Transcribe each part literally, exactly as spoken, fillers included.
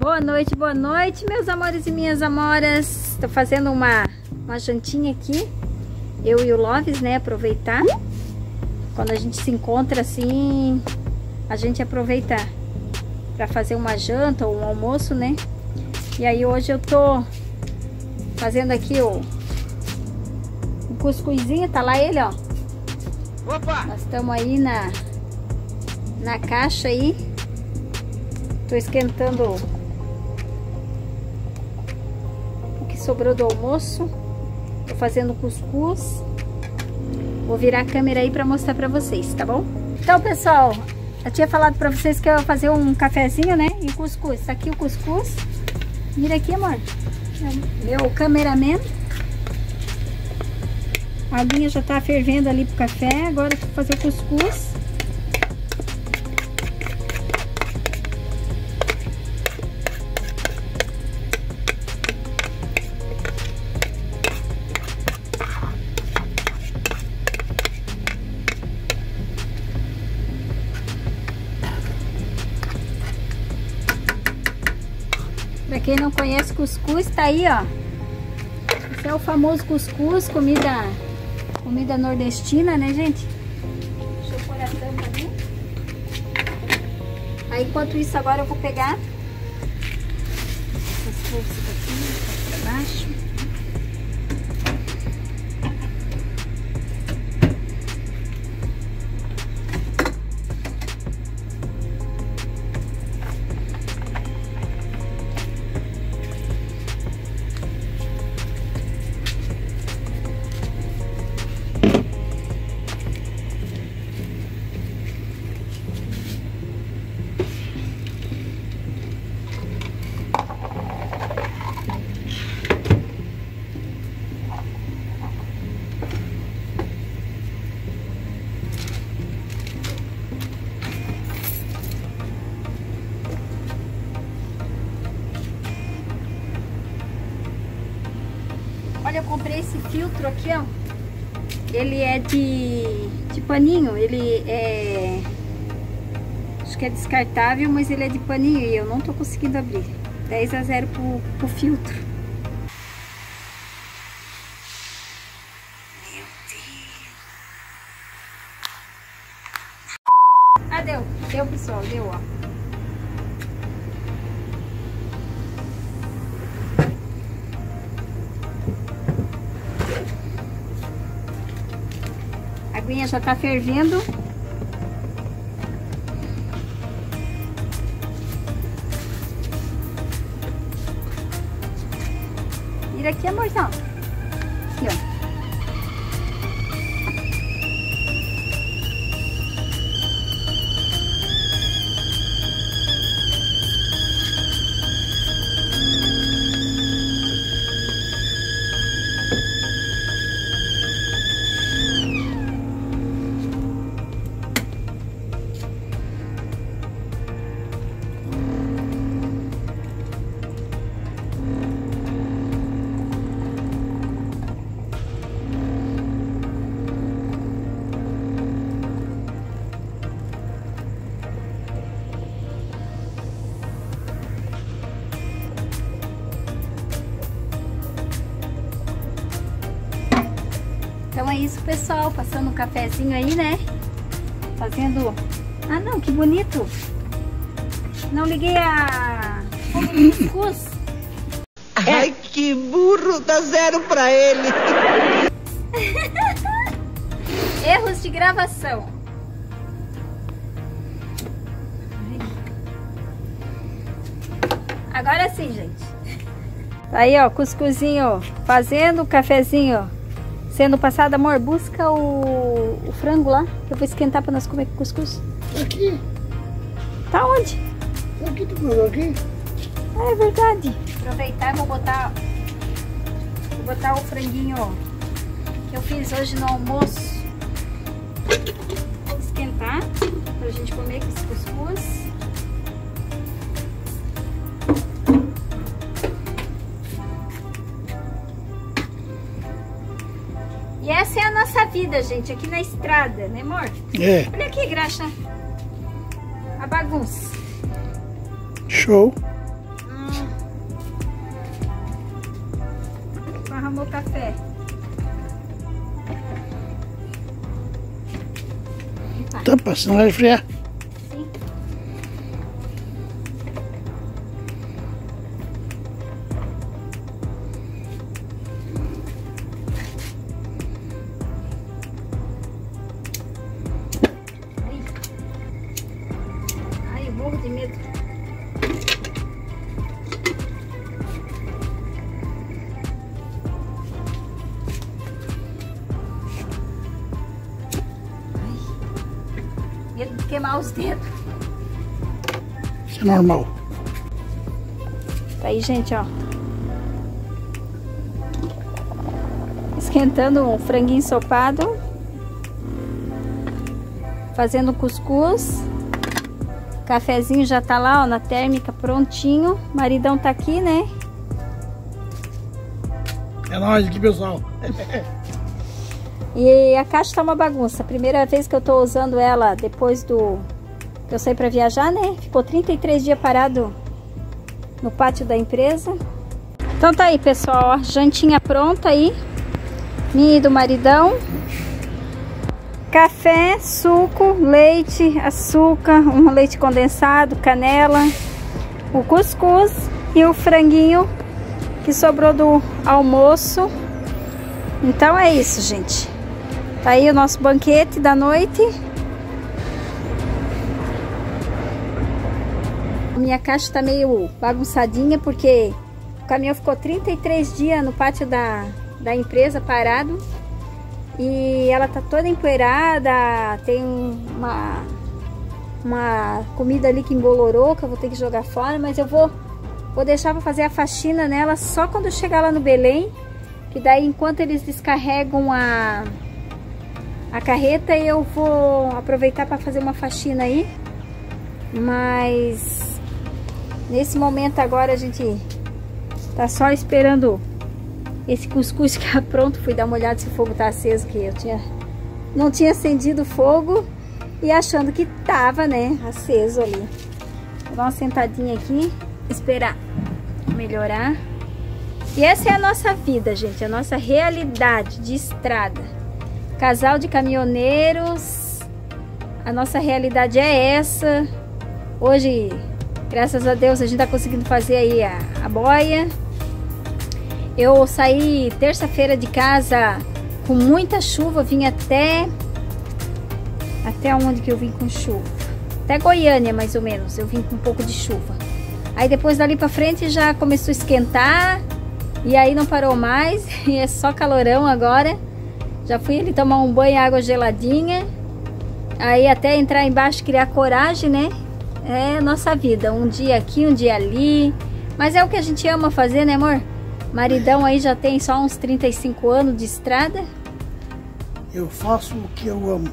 Boa noite, boa noite, meus amores e minhas amoras. Tô fazendo uma, uma jantinha aqui, eu e o Loves, né? Aproveitar. Quando a gente se encontra assim, a gente aproveita pra fazer uma janta ou um almoço, né? E aí hoje eu tô fazendo aqui o, o cuscuzinho, tá lá ele, ó. Opa! Nós estamos aí na, na caixa aí. Tô esquentando o que sobrou do almoço. Tô fazendo cuscuz. Vou virar a câmera aí pra mostrar pra vocês, tá bom? Então, pessoal, eu tinha falado pra vocês que eu ia fazer um cafezinho, né? E cuscuz. Tá aqui o cuscuz. Mira aqui, amor. Meu cameraman. A aguinha já tá fervendo ali pro café. Agora eu vou fazer o cuscuz. Pra quem não conhece cuscuz, tá aí, ó. Esse é o famoso cuscuz, comida, comida nordestina, né, gente? Deixa eu pôr a tampa ali. Aí, enquanto isso, agora eu vou pegar essas forças aqui, pra baixo. Olha, eu comprei esse filtro aqui, ó. Ele é de, de paninho, ele é... acho que é descartável, mas ele é de paninho e eu não tô conseguindo abrir. dez a zero pro, pro filtro. Meu Deus. Ah, deu. Deu, pessoal. Deu, ó. A aguinha já tá fervendo. Vira aqui, amorzão. Aqui, ó. Então é isso, pessoal, passando um cafezinho aí, né? Fazendo... Ah, não, que bonito! Não liguei a... fogo do cuscuz. Ai, que burro! Dá zero pra ele! Erros de gravação. Agora sim, gente. Aí, ó, cuscuzinho fazendo, o cafezinho sendo passado. Amor, busca o, o frango lá, que eu vou esquentar pra nós comer com cuscuz. Aqui. Tá onde? Aqui, tu falou aqui? Ah, é verdade. Aproveitar e vou botar, vou botar o franguinho que eu fiz hoje no almoço. Esquentar pra gente comer com esse cuscuz. E essa é a nossa vida, gente, aqui na estrada, né, amor? É. Olha aqui, Graxa. A bagunça. Show. Hum. arrumou o café. Tampa, senão vai esfriar. Sim. Ai, eu morro de medo. Medo de queimar os dedos. Isso é normal. Tá aí, gente, ó. Esquentando um franguinho ensopado. Fazendo cuscuz. Cafezinho já tá lá, ó, na térmica, prontinho. Maridão tá aqui, né? É nóis aqui, pessoal. E a caixa tá uma bagunça. Primeira vez que eu tô usando ela depois do que eu saí pra viajar, né? Ficou trinta e três dias parado no pátio da empresa. Então tá aí, pessoal, ó, jantinha pronta aí. Minha e do maridão. Café, suco, leite, açúcar, um leite condensado, canela, o cuscuz e o franguinho que sobrou do almoço. Então é isso, gente. Tá aí o nosso banquete da noite. Minha caixa tá meio bagunçadinha porque o caminhão ficou trinta e três dias no pátio da, da empresa parado. E ela tá toda empoeirada. Tem uma, uma comida ali que embolorou, que eu vou ter que jogar fora. Mas eu vou, vou deixar pra fazer a faxina nela só quando eu chegar lá no Belém. Que daí enquanto eles descarregam a... a carreta, eu vou aproveitar para fazer uma faxina aí. Mas nesse momento agora a gente tá só esperando esse cuscuz ficar pronto. Fui dar uma olhada se o fogo tá aceso, que eu tinha não tinha acendido o fogo e achando que tava, né, aceso ali. Vou dar uma sentadinha aqui, esperar melhorar. E essa é a nossa vida, gente, a nossa realidade de estrada. Casal de caminhoneiros, a nossa realidade é essa. Hoje, graças a Deus, a gente tá conseguindo fazer aí a, a boia. Eu saí terça-feira de casa com muita chuva, vim até... Até onde que eu vim com chuva? Até Goiânia, mais ou menos, eu vim com um pouco de chuva. Aí depois dali pra frente já começou a esquentar, e aí não parou mais, e é só calorão agora. Já fui ali tomar um banho, água geladinha. Aí até entrar embaixo, criar coragem, né? É a nossa vida, um dia aqui, um dia ali. Mas é o que a gente ama fazer, né, amor? Maridão aí já tem só uns trinta e cinco anos de estrada. Eu faço o que eu amo.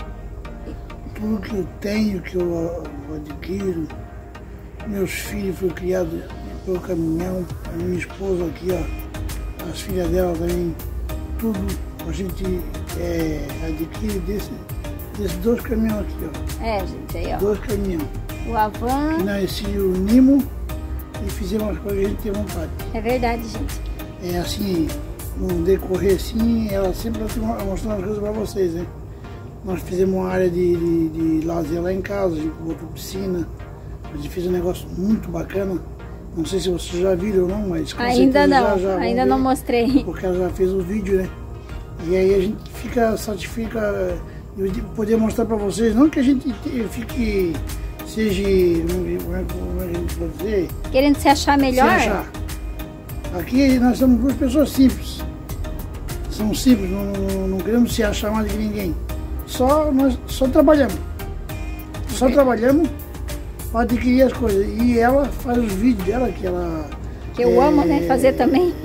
Tudo que eu tenho, que eu adquiro. Meus filhos foram criados pelo caminhão. A minha esposa aqui, ó. As filhas dela também. Tudo a gente é, adquire desse, desses dois caminhões aqui, ó. É, gente, aí, ó. Dois caminhões. O Avan. Que nós se unimos e fizemos as coisas que a gente tem vontade. É verdade, gente. É assim, no decorrer assim, ela sempre está mostrando as coisas para vocês, né? Nós fizemos uma área de, de, de lazer lá em casa, a gente botou piscina, a gente fez um negócio muito bacana. Não sei se vocês já viram ou não, mas... Ainda não, já, já ainda não mostrei. Porque ela já fez o vídeo, né? E aí a gente fica, satisfica de poder mostrar para vocês, não que a gente fique, seja, como é que a gente pode dizer? Querendo se achar melhor? Se achar. Aqui nós somos duas pessoas simples. Somos simples, não, não, não queremos se achar mais de ninguém. Só, nós só trabalhamos. Só okay. trabalhamos para adquirir as coisas. E ela faz os vídeos dela, que ela... Que eu é, amo, né? Fazer também.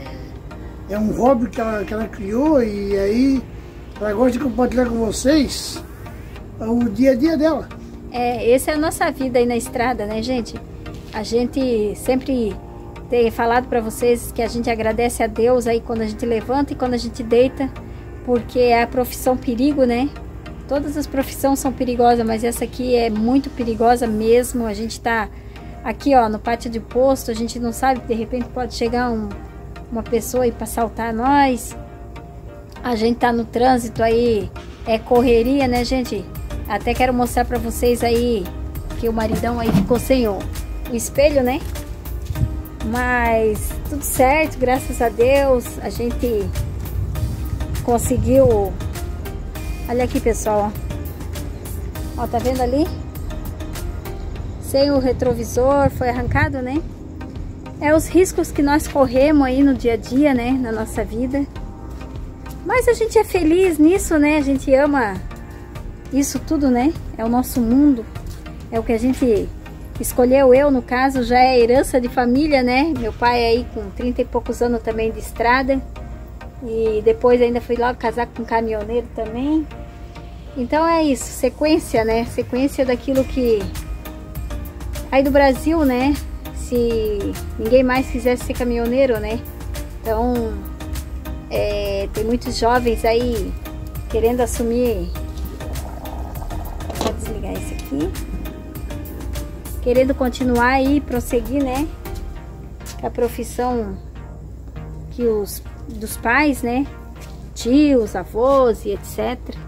É um hobby que ela, que ela criou e aí ela gosta de compartilhar com vocês o dia a dia dela. É, essa é a nossa vida aí na estrada, né, gente? A gente sempre tem falado para vocês que a gente agradece a Deus aí quando a gente levanta e quando a gente deita, porque é a profissão perigo, né? Todas as profissões são perigosas, mas essa aqui é muito perigosa mesmo. A gente tá aqui, ó, no pátio de posto, a gente não sabe, de repente pode chegar um, uma pessoa aí para assaltar nós. A gente tá no trânsito aí, é correria, né, gente? Até quero mostrar para vocês aí que o maridão aí ficou sem o, o espelho, né? Mas tudo certo, graças a Deus. A gente conseguiu. Olha aqui, pessoal, ó. Ó, tá vendo ali? Sem o retrovisor, foi arrancado, né? É os riscos que nós corremos aí no dia a dia, né? Na nossa vida. Mas a gente é feliz nisso, né? A gente ama isso tudo, né? É o nosso mundo. É o que a gente escolheu. Eu, no caso, já é herança de família, né? Meu pai aí com trinta e poucos anos também de estrada. E depois ainda fui logo casar com um caminhoneiro também. Então é isso, sequência, né? Sequência daquilo que... Aí do Brasil, né? Se ninguém mais quisesse ser caminhoneiro, né? Então, é, tem muitos jovens aí querendo assumir... Vou desligar esse aqui. Querendo continuar aí, prosseguir, né? Com a profissão que os, dos pais, né? Tios, avós e etcétera.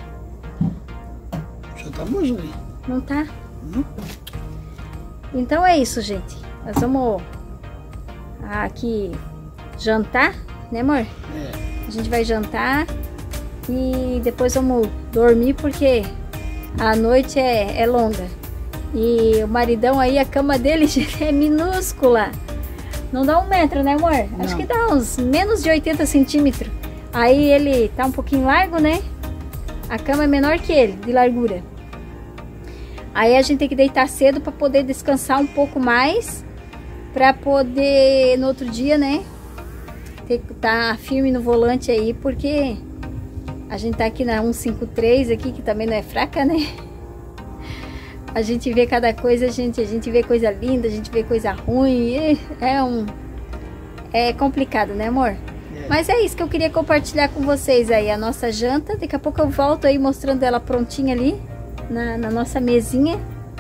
Já tá moço aí? Não tá? Não. Então é isso, gente. Nós vamos aqui jantar, né, amor? É. A gente vai jantar e depois vamos dormir porque a noite é, é longa. E o maridão aí, a cama dele, gente, é minúscula. Não dá um metro, né, amor? Não. Acho que dá uns menos de oitenta centímetros. Aí ele tá um pouquinho largo, né? A cama é menor que ele, de largura. Aí a gente tem que deitar cedo para poder descansar um pouco mais, para poder no outro dia, né, ter que estar firme no volante aí, porque a gente tá aqui na cento e cinquenta e três aqui, que também não é fraca, né? A gente vê cada coisa, a gente, a gente vê coisa linda, a gente vê coisa ruim, é um é complicado, né, amor? É. Mas é isso que eu queria compartilhar com vocês aí, a nossa janta. Daqui a pouco eu volto aí mostrando ela prontinha ali. Na, na nossa mesinha.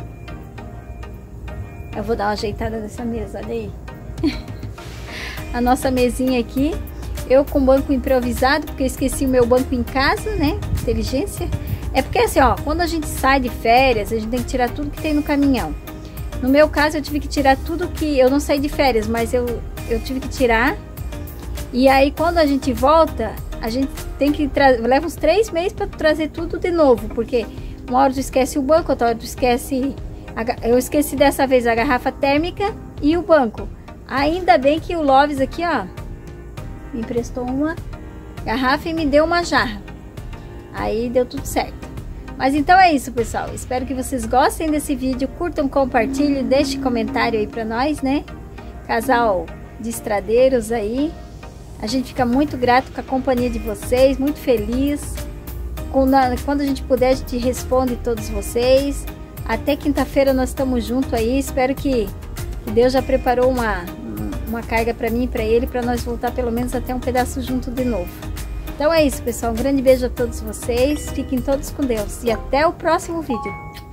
Eu vou dar uma ajeitada nessa mesa, olha aí. A nossa mesinha aqui. Eu com banco improvisado, porque eu esqueci o meu banco em casa, né? Inteligência. É porque assim, ó, quando a gente sai de férias, a gente tem que tirar tudo que tem no caminhão. No meu caso, eu tive que tirar tudo que... Eu não saí de férias, mas eu, eu tive que tirar. E aí, quando a gente volta, a gente tem que trazer... Leva uns três meses para trazer tudo de novo, porque... Uma hora tu esquece o banco, outra hora tu esquece... A, eu esqueci dessa vez a garrafa térmica e o banco. Ainda bem que o Loves aqui, ó, me emprestou uma garrafa e me deu uma jarra. Aí deu tudo certo. Mas então é isso, pessoal. Espero que vocês gostem desse vídeo. Curtam, compartilhem, deixem comentário aí pra nós, né? Casal de estradeiros aí. A gente fica muito grato com a companhia de vocês, muito feliz. Quando a gente puder, a gente responde todos vocês. Até quinta-feira nós estamos juntos aí. Espero que, que Deus já preparou uma, uma carga para mim e para ele, para nós voltar pelo menos até um pedaço junto de novo. Então é isso, pessoal. Um grande beijo a todos vocês. Fiquem todos com Deus. E até o próximo vídeo.